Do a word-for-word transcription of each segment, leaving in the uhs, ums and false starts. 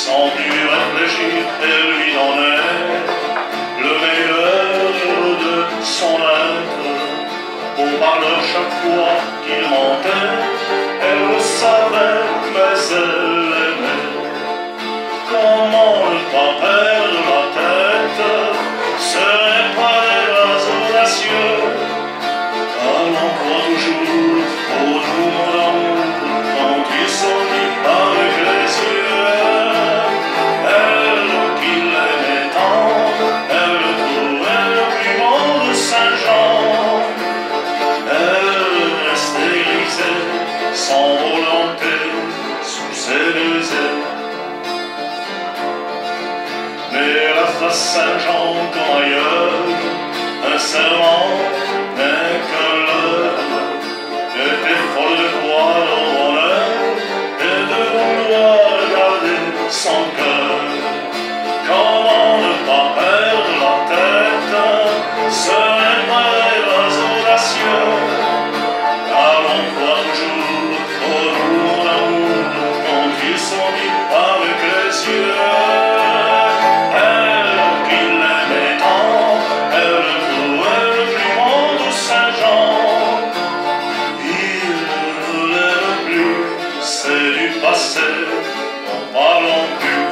sans plus réfléchir, et lui donnait le meilleur de son être. Au parleur chaque fois qu'il mentait, elle le savait, mais elle l'aimait. Comment ne pas perdre la tête, ce n'est pas des oiseaux audacieux, car l'on croit toujours au mouvement d'amour quand il s'ennuie avec les yeux. Elle qui l'aimait tant, elle le trouvait le plus beau de Saint-Jean. Elle restait grisée, sans volonté, sous ses deux ailes. Mais la face Saint-Jean comme ailleurs, un serment n'est qu'un leurre. Était folle de croire au bonheur et de vouloir garder son cœur. Comment ne pas perdre la tête, ce n'est pas des oiseaux audacieux, car on croit toujours au mouvement d'amour quand ils sont mis avec les yeux. C'est du passé, n'en parlons plus.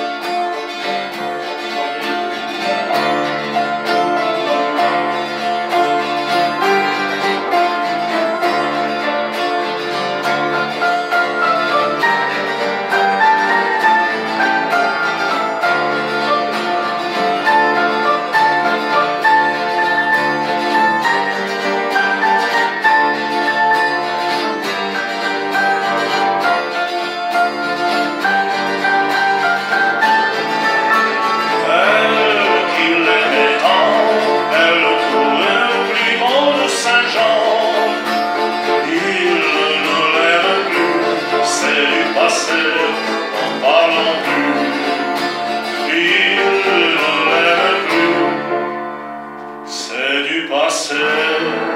N'en parlons plus, il ne l'aime plus, c'est du passé.